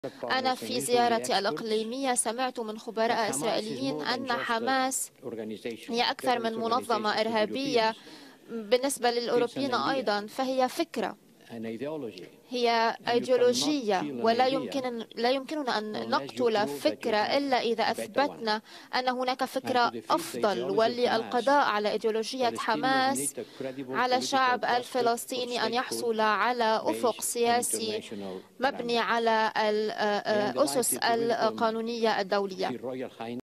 أنا في زيارتي الإقليمية سمعت من خبراء إسرائيليين أن حماس هي أكثر من منظمة إرهابية بالنسبة للأوروبيين أيضا، فهي فكرة، هي أيديولوجية، لا يمكننا أن نقتل فكرة إلا إذا أثبتنا أن هناك فكرة أفضل. وللقضاء على أيديولوجية حماس على الشعب الفلسطيني أن يحصل على أفق سياسي مبني على الأسس القانونية الدولية.